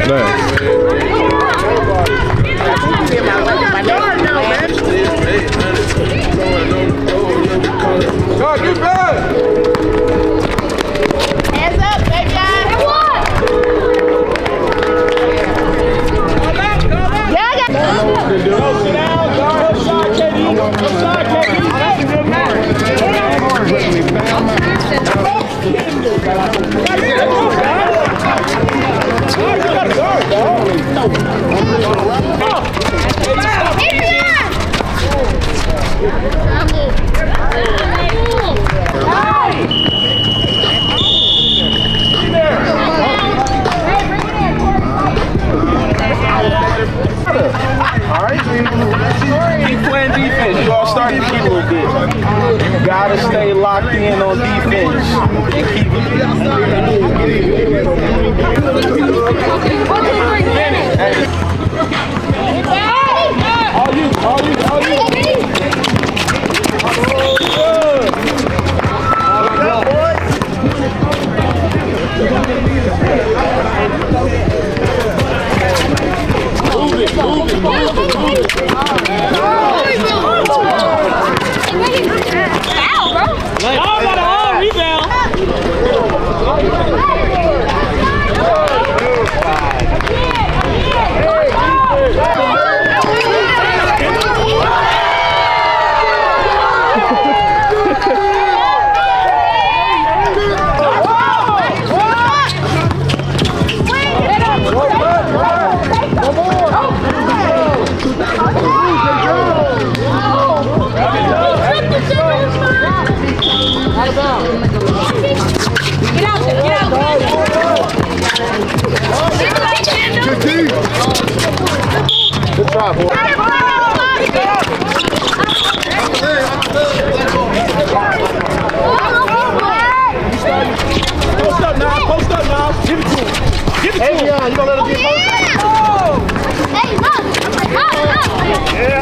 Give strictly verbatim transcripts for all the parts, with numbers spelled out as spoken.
God, get back! Hands up, baby! Yeah, I got Go sit down, go side, K D. Go side, K D. Keep playing defense. You all starting to keep a little bit. You gotta stay locked in on defense and keep all you, all you, all you. Move it, move it, move it, move it. foul, bro. Y'all got a home rebound. Good try, boy. Post up now, post up now. Give it to him. Give it to him. Hey, you gonna let him get posted? Hey, look! Look, look! Yeah.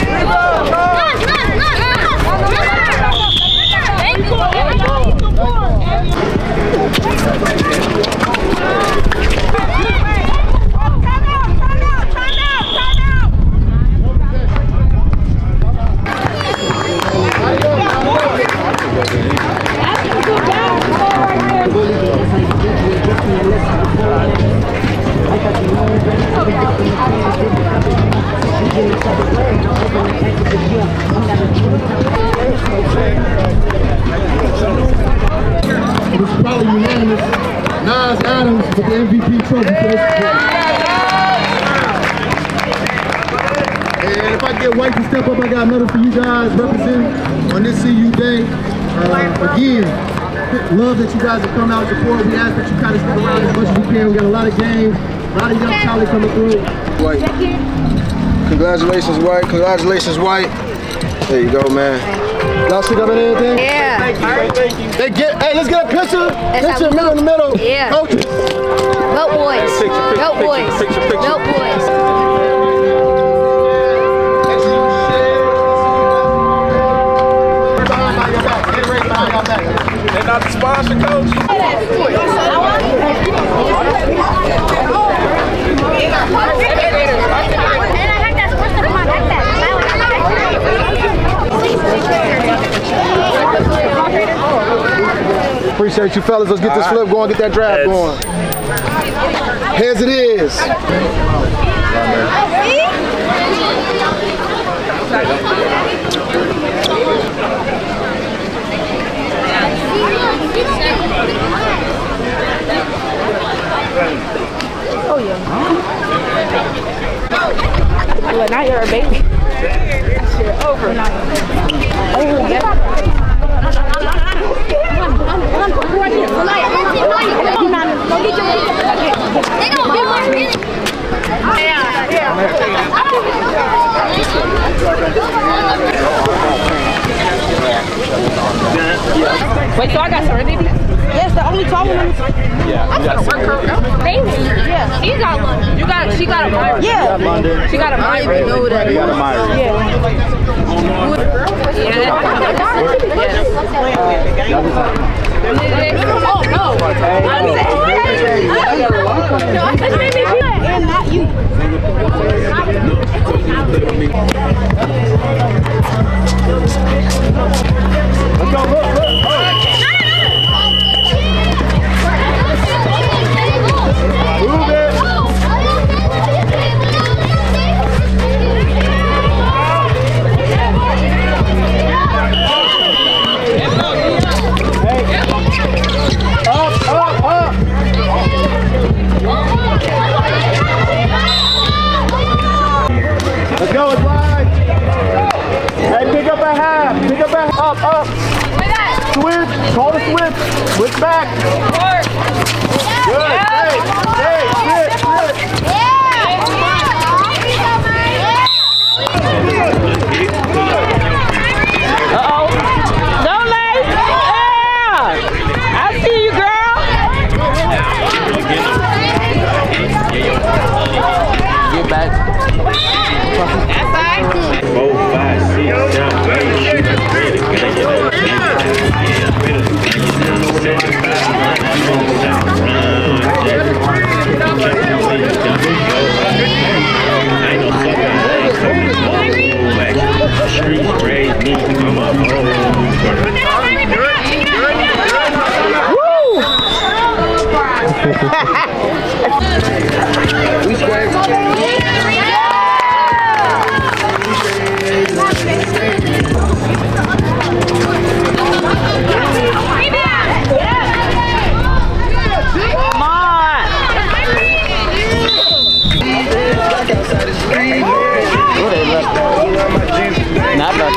It's probably unanimous. Nas Adams with the M V P trophy. And if I get White to step up, I got another for you guys representing on this C U day. Uh, again, love that you guys have come out and support. We ask that you kind of stick around as much as you can. We got a lot of games, a lot of young talent coming through. White. Congratulations, White. Congratulations, White. There you go, man. Y'all stick up at anything? Yeah. Thank you, thank you. They get, hey, let's get a picture. That's Picture, middle in the middle. Yeah. Coaches. Goat boys. Picture, picture, Goat picture, boys. picture, picture. Goat boys. They're not the sponsor, coach. Appreciate you fellas. Let's get this flip going, get that drive going. Heads it is. Oh yeah. Well, now you're a baby. Shit over. Oh yeah. Wait, so I got some baby? Yes, the only tall one. Yeah, I'm gonna work her out. Baby. Yeah. She got one. You got she got a Myra. Yeah. She got a Myra. I don't even know that. You got a Myra. Yeah. Yeah. Oh no. I'm saying. No, I just made me feel You. Let's go, look, look. Move it. Up, up, up. Let's go, it's wide. Hey, pick up a half. Pick up a half. Up, up. Switch. Call the switch. Switch back. Good. Hey, hey, switch, switch. Uh-oh. Don't let it. Yeah. I see you, girl. Get back. That's right. Four, five, six, seven, eight, street raised me, I'm a We square. Not about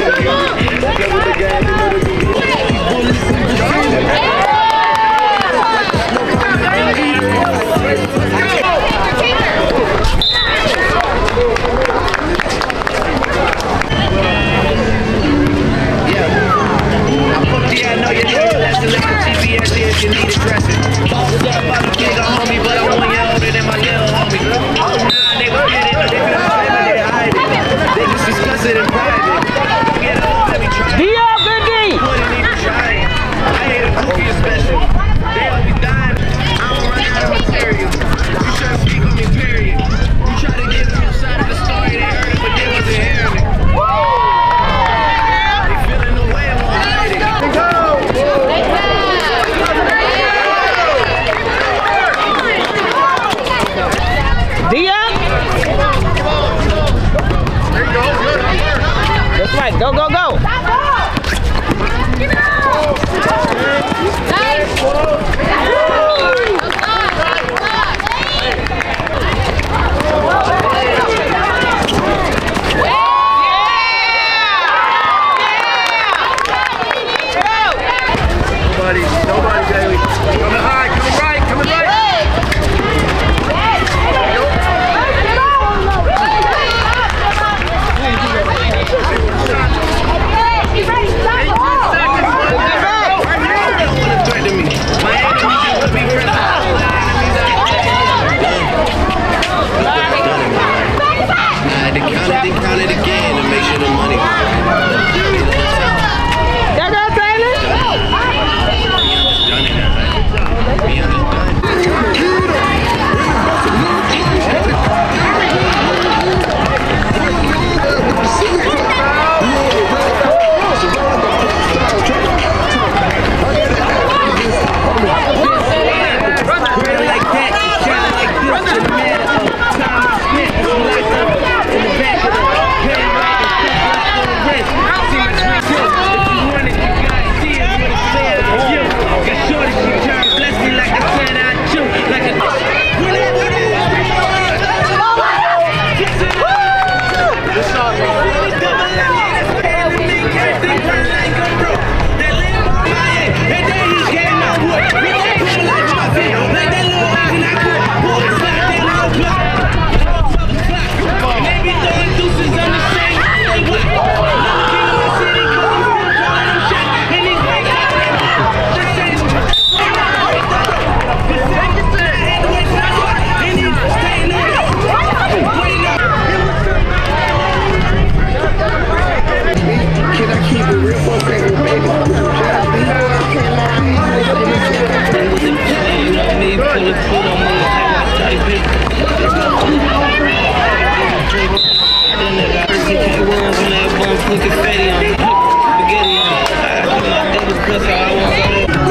you need a dressing. I'm about to kick a homie, but I'm one year older than my little homie. Oh, nah, they gon' get it. They gon' claim it, they hide it. They just discuss it in private. Get up, let me try it. D up, good D. Wouldn't even try it. I hate a goofy especially. They all be dying. I don't run out of material. You try to speak on me, period. You try to give them a side of the story, they heard it, but they wasn't hearing it. They feeling the way, I'm gonna hide it. Go! D up. That's right. Go, go, go. Nobody, nobody, baby. Coming high, coming right, coming right. put confetti on it. Spaghetti on it. That was plus all I want.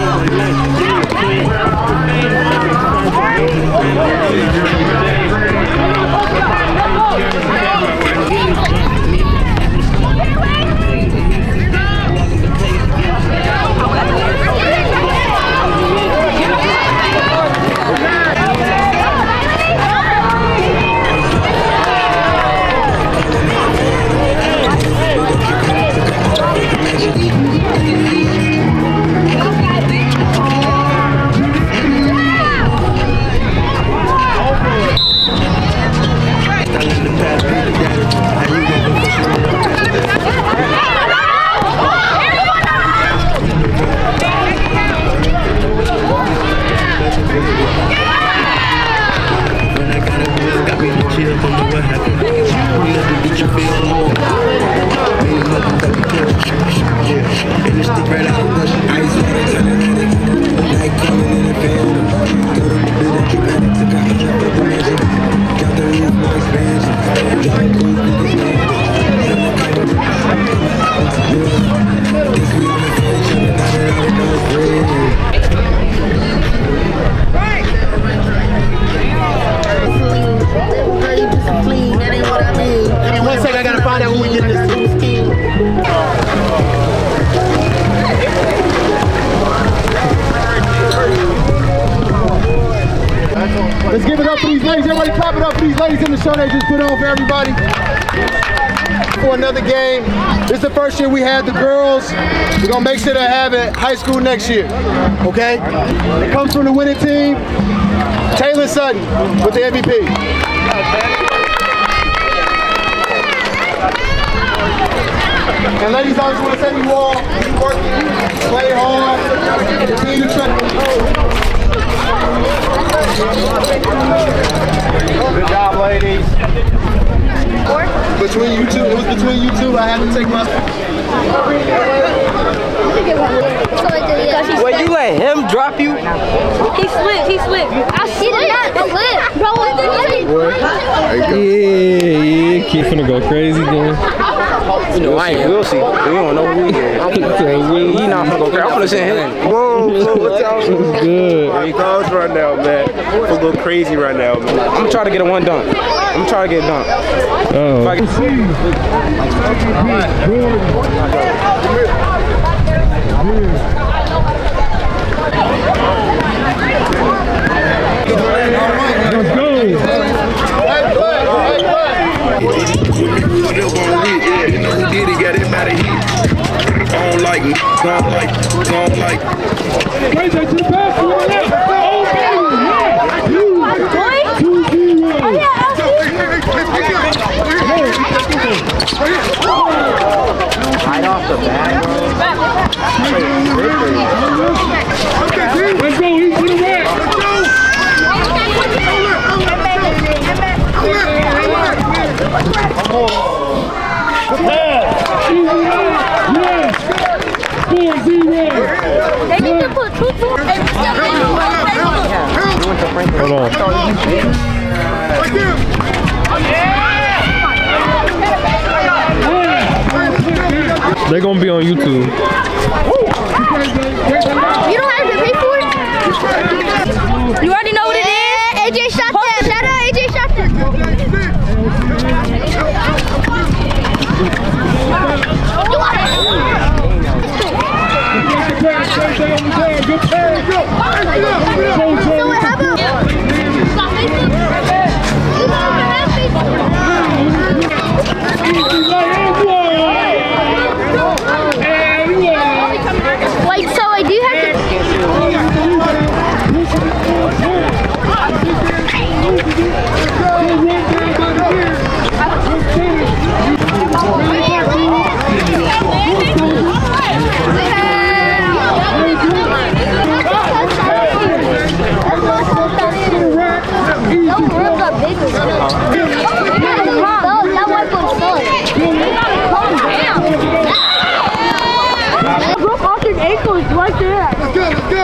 Let's give it up for these ladies. Everybody clap it up for these ladies in the show they just put on for everybody. For another game. This is the first year we had the girls. We're gonna make sure they have it high school next year. Okay? It comes from the winning team. Taylor Sutton with the M V P. And ladies, I just want to say you all keep working, play hard, continue to train. Good job, ladies. Between you two, it was between you two. I had to take my. Wait, you let him drop you? He slipped, he slipped. I slipped. Slip. Bro, what did Yeah, yeah, kid finna go crazy then. You know, I ain't, we'll see. We don't know who he is. I'm gonna he not gonna go crazy. I'm gonna send him. Whoa, whoa, what's up? It's good. He goes right now, man. We're going crazy right now, man. I'm gonna try to get a one dunk. I'm gonna try to get a dunk. Oh. If I can see. Let's go. You know who did it, got him out of heat. I don't like, I don't like, I don't like. Raise that to the basket. Oh, Right off the bat. let's go, eat to the rack. Yes. four zero. They need to put two two. Hold on. They're gonna be on YouTube. You don't have to pay for it? You already know what it is? A J shot that. Shout out A J shot that. Good pass. So what happened? Like, so I do have to. Right there. Let's go, let's go.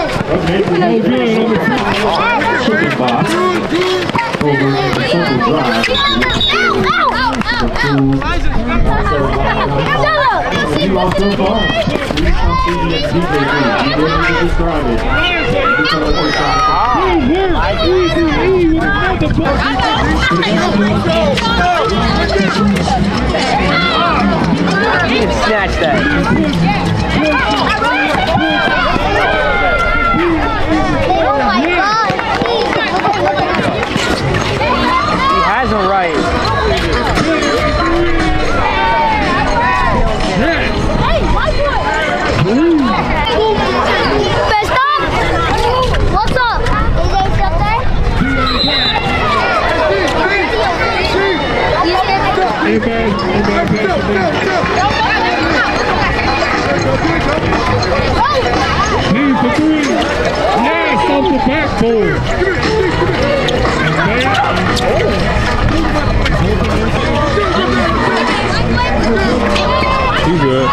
Let's go. so far. We come see you at D J booth. You didn't even describe it. You can snatch that. Oh my God! He has a right. Hey, my boy! Best up! What's up? Is they still there? Hey, man. Hey, Need for three. Yes, off the backboard. You good.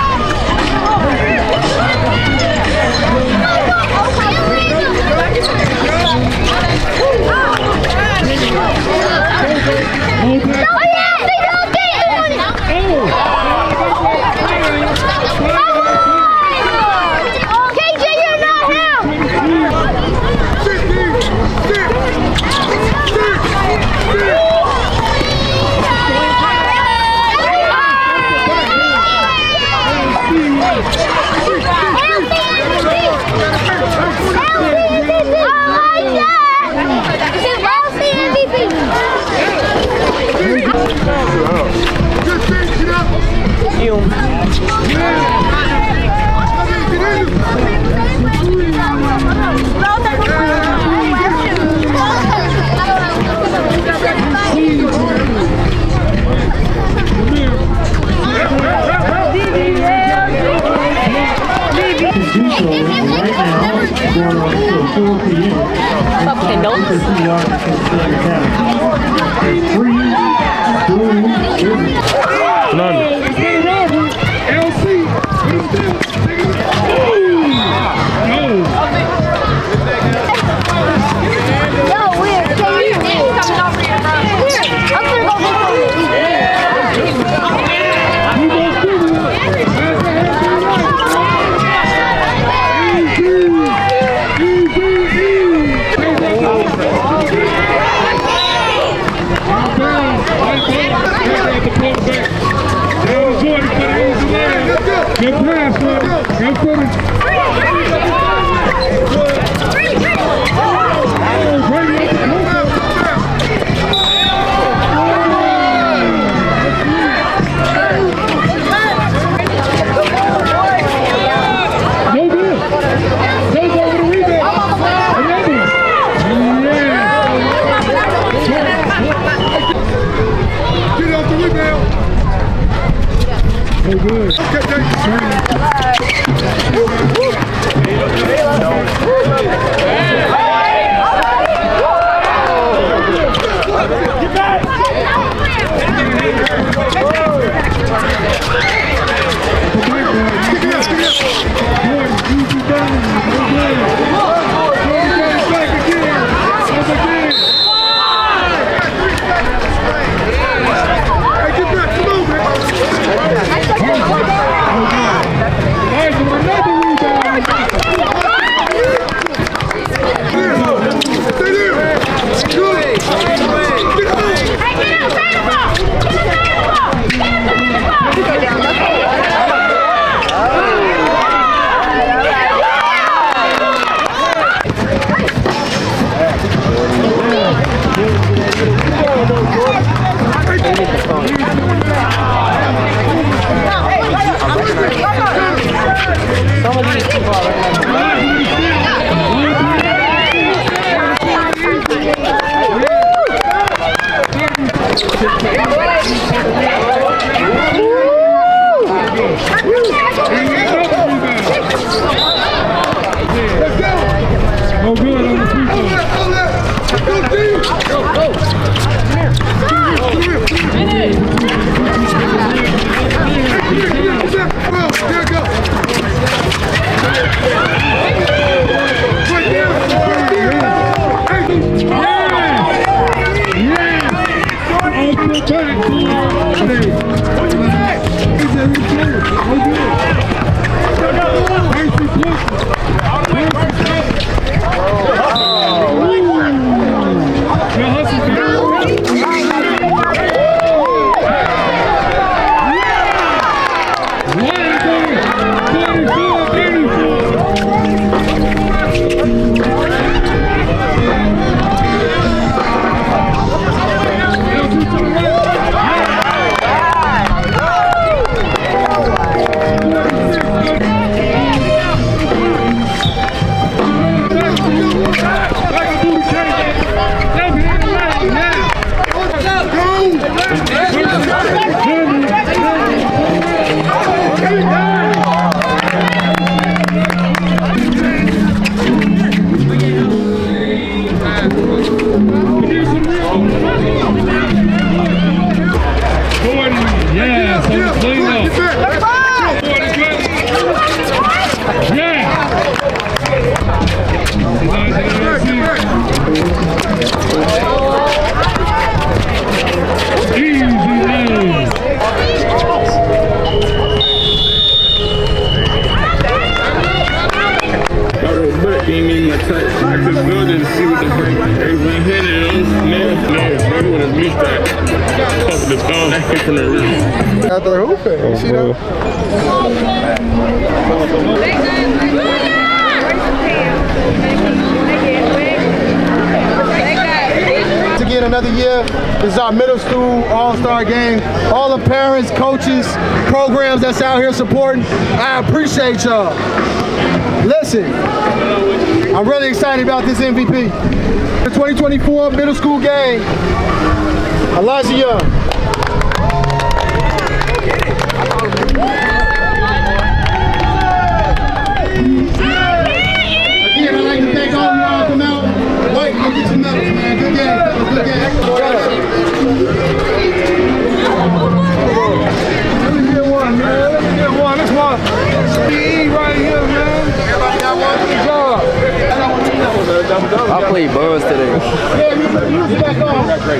Good pass, man. Good footage. No good. Goes over the rebound. Another. Yeah. Get off the rebound. So good. Oh, good on the free throw. Go, deep. Go, go. Come here. Come here. Well, there go. Right there. Right there. Yeah. Yeah. Off the back. Hey. Oh, good. missed that. The phone from the roof. After the hooping, you see that? Once again, another year. This is our middle school all-star game. All the parents, coaches, programs that's out here supporting, I appreciate y'all. Listen, I'm really excited about this M V P. The twenty twenty-four middle school game, Elijah Young. Again, I'd like to thank all of y'all who come out. White, go get some medals, man. Good game. Good game. Let me get one, man. Let me get one. This one. Speed right here, man. Everybody got one? Good job. I played Buzz today. Yeah, you you back on.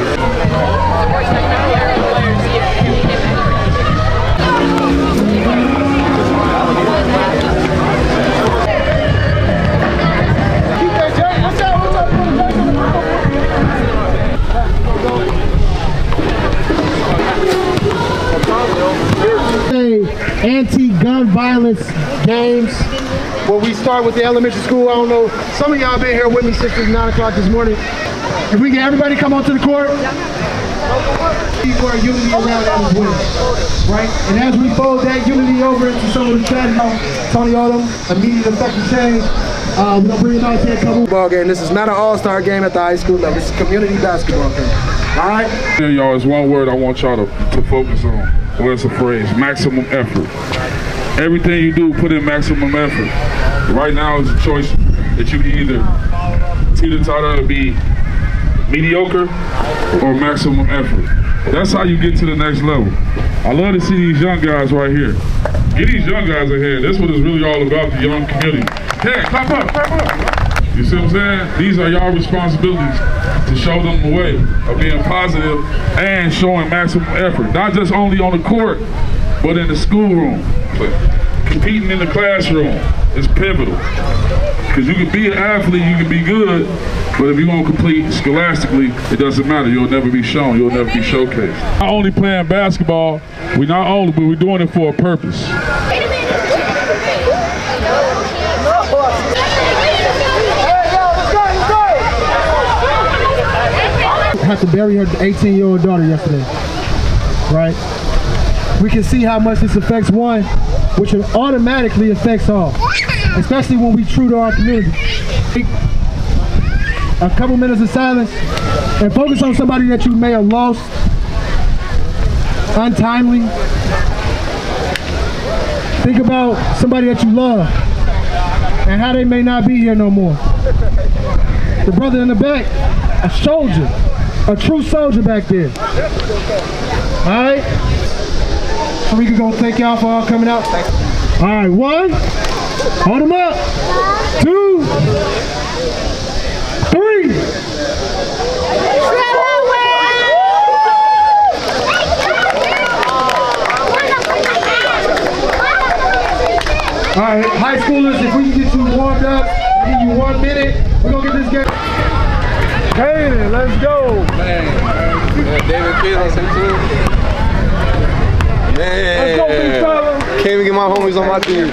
Anti-gun violence games where we start with the elementary school. I don't know, some of y'all been here with me since nine o'clock this morning. If we get everybody come onto the court, for unity around that as well, right? And as we fold that unity over into some of the strategies, Tony Odom, immediate effective change. Uh, we're gonna bring it out to a couple ball game. This is not an all-star game at the high school level. This is a community basketball game. All right? Yeah, y'all, it's one word I want y'all to, to focus on. Well, it's a phrase, maximum effort. Everything you do, put in maximum effort. Right now is a choice that you can either teeter-totter to be mediocre or maximum effort. That's how you get to the next level. I love to see these young guys right here. Get these young guys ahead. That's what it's really all about, the young community. Hey, clap up, clap up. You see what I'm saying? These are y'all responsibilities to show them the way of being positive and showing maximum effort. Not just only on the court, but in the schoolroom. Competing in the classroom is pivotal. Because you can be an athlete, you can be good, but if you won't complete scholastically, it doesn't matter. You'll never be shown, you'll never be showcased. Not only playing basketball, we not only, but we're doing it for a purpose. Had to bury her eighteen-year-old daughter yesterday, right? We can see how much this affects one, which automatically affects all, especially when we true to our community. A couple minutes of silence and focus on somebody that you may have lost untimely. Think about somebody that you love and how they may not be here no more. The brother in the back, a soldier. A true soldier back there. All right? So we can go thank y'all for all coming out. All right, one. Hold them up. Two. Three. All right, high schoolers, if we can get you warmed up, I'll give you one minute. We're going to get this game. Hey, let's go. Man, David Peterson too. Man, let's go, big fella. Can't even get my homies on my team.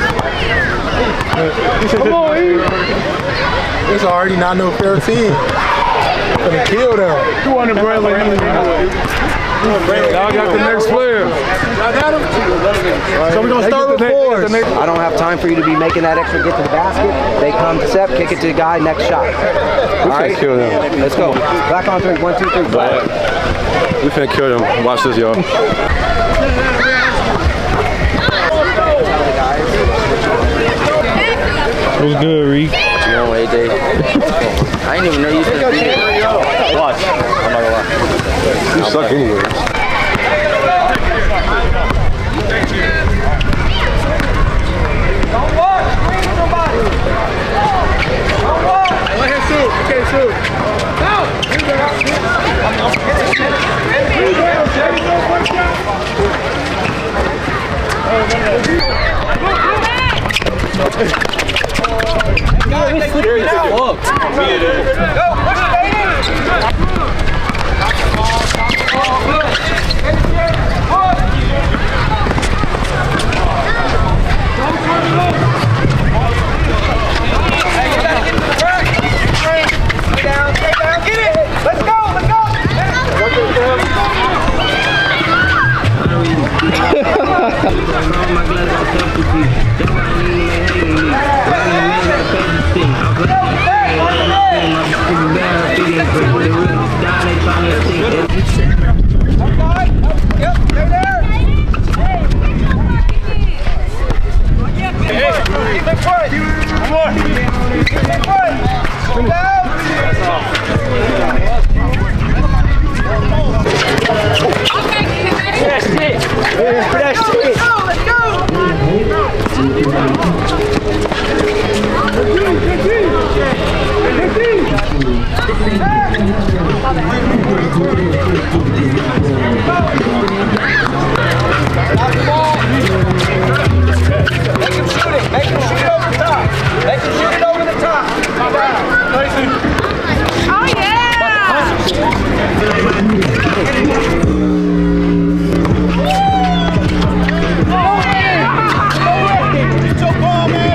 Come on, E. It's already not no fair team. Gonna kill them. two hundred Bradley. Y'all got the next player. Y'all got him? So we're going to start with fours. I don't have time for you to be making that extra get to the basket. They come to set, kick it to the guy, next shot. All right? Kill them. Let's go. Back on three. One, two, three. Go. We finna kill them. Watch this, y'all. What's good, Reek? What you want, A J? I didn't even know you could be here. Watch. I'm not gonna lie. You suck anyways. Don't walk. Bring somebody. Don't walk. Let him shoot. Okay, shoot. No. Go, push it, baby. Yep, they're there. Hey, keep it quiet. One more. Keep it quiet. Come down. That's it. That's it. Let's go. Let's go. Stop the ball. Make him shoot it. Make him shoot it over the top. Make him shoot it over the top. Oh, yeah. Get your ball, man.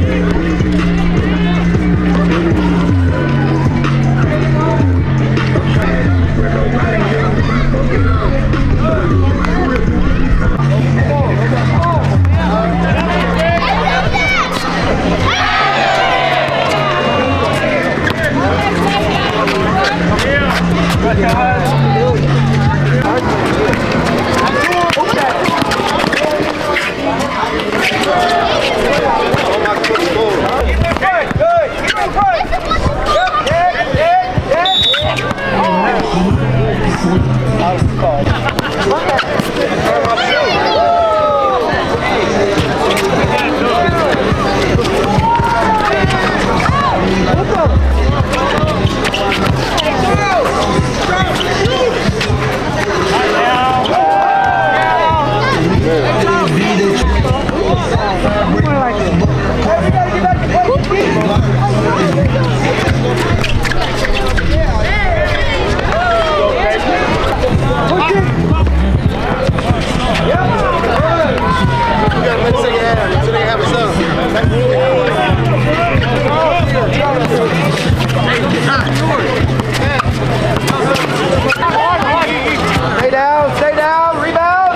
Stay down, stay down, rebound.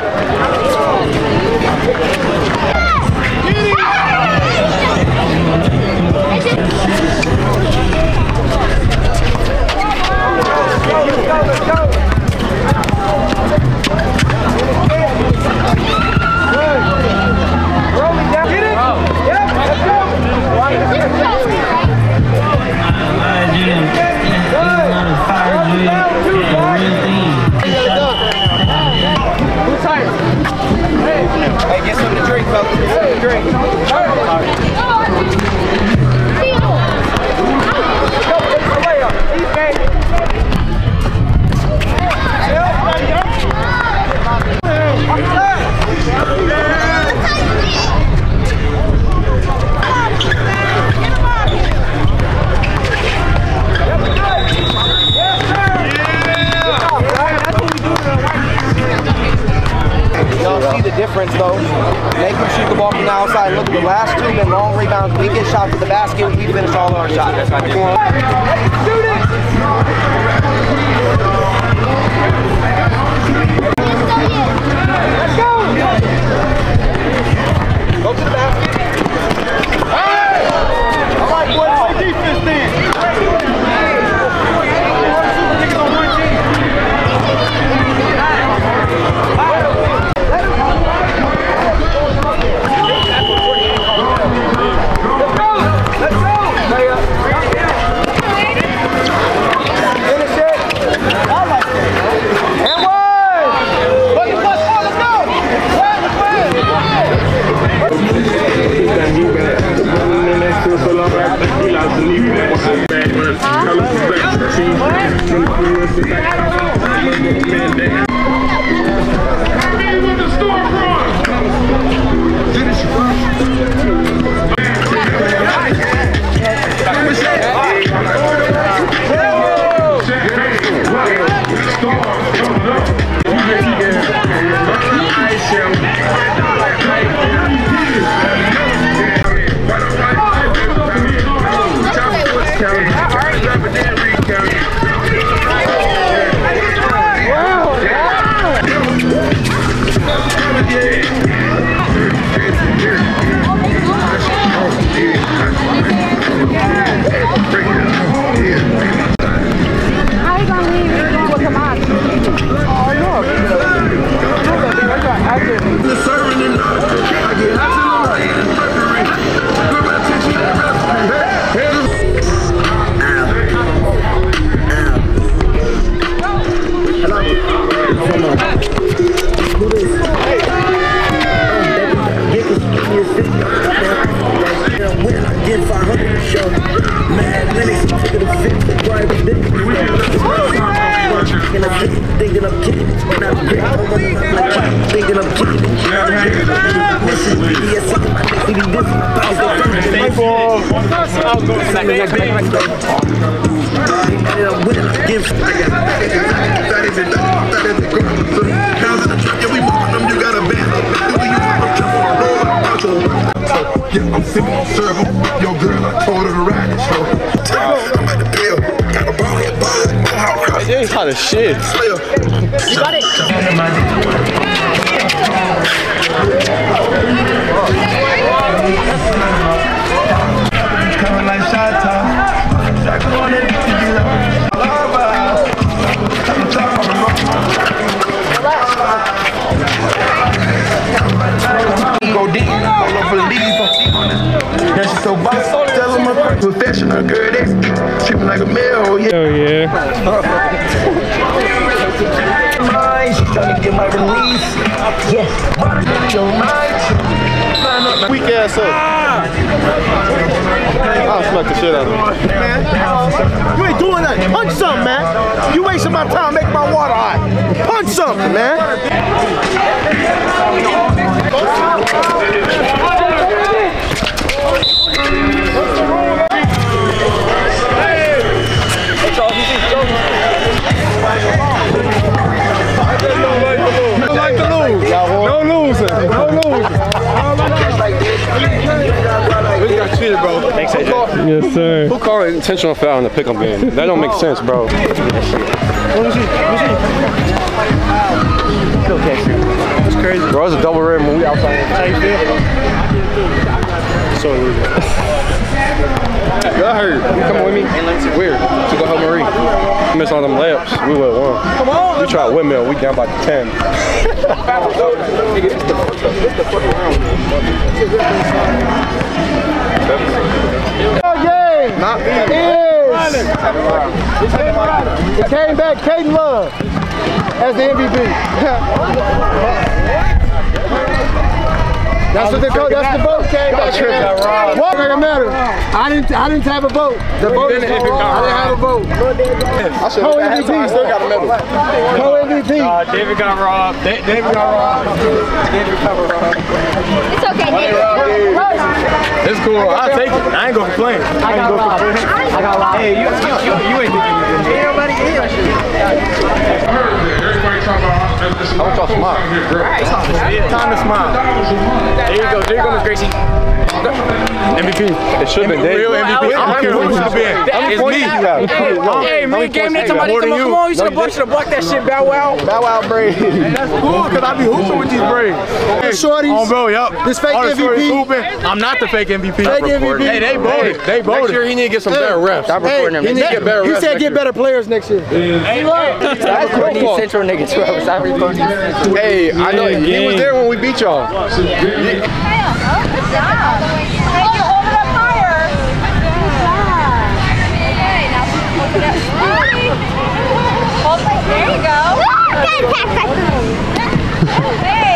Let's go, let's go. Rolling down. Get it? Yep, let's go. Who's tired? Hey, hey, get something to drink, folks. Get something to drink. Go, it's the layup. East game. Y'all see the difference though. Make them shoot the ball from the outside. Look at the last two been long rebounds. We get shots at the basket. We finish all our shots. Come on. Shoot it! Let's go! Go to the basket. Hey! All right, boys, play defense then. Niggas on one team. Let's go! Finish it! And one! Fucking plus four, let's go! Win, Wow! thinking of kidding, thinking of kidding. And I'm great, thinking of kidding. Mission, yes, my nigga, be different. Hey, ball. I'll go second. I'm with it, give that is it, that is the girl. Cows in the truck, yeah, we walking them, you got a band. Do you want to jump on the road like Macho? Yeah, I'm sipping on syrup. Yo, girl, I told her to ride it, so I'm at the pill. Got a ball here, ball. Hey, it's hot as shit. You got it. Coming like shot top. Jack on it, go deep, all over the leaves. Yeah, she's so boss, tell them I'm professional, girl, that's treat me like a male, yeah. Oh yeah. She's trying to get my release. Yes, your mind. Weak ass up. I'll smack the shit out of him. You ain't doing nothing. Punch something, man. You wasting my time making my water hot. Punch something, man. Like to lose. No losing. No losing. We got cheated, bro. Thanks, A J. Yes, sir. Who called an intentional foul in the pickup game? That don't make sense, bro. Let me see. Let me see. That's crazy. Bro, it's a double red when we outside. How you feel? So weird. That hurt. You coming with me? It's weird. To go help Marie. We missed all them layups. We would have won. Come on. We tried windmill. We down by ten. Not me. It came back, Caden Love as the M V P. That's what the coach, that's the vote came back. What doesn't matter? I didn't I didn't have a vote. The vote is for Rob. I didn't have a vote. Co M V P. Still got a medal. Co M V P. Uh, David got robbed. Da David got robbed. David got robbed. It's okay, David. It's cool. I'll take it. I ain't gonna complain. I got robbed. I got robbed. Hey, you, you, you, you ain't thinking you did. Everybody here. I heard that. Everybody talking about this. I want y'all to smile. Time to smile. There you go. There you go, Miss Gracie. M V P. It should have been Dave. Real M V P. I don't care who it should have been. It's me. Hey, me and Game Night, somebody come on. You should have blocked that shit, Bow Wow. Bow Wow braids. That's cool, because I be hooping with these braids. Hey, shorties. Oh, bro, yup. This fake All the M V P. stories hooping. I'm not the fake M V P. Fake M V P. Hey, they voted. They voted. Next year he need to get some better refs. Hey, he, need, get better he refs said next get year. better players next year. Hey, That's your fault. Central nigga too. I was out recording. Hey, I know he was there when we beat y'all. Oh, good job. Hey, you're holding up fire. Good job. Okay, now open up slowly. Hold it. There you go. Hey.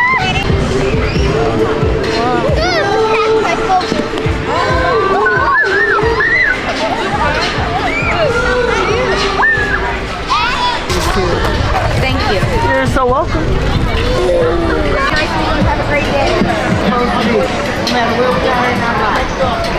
Thank you. You're so welcome. Nice meeting you. Have a great day. No matter where we are in our lives.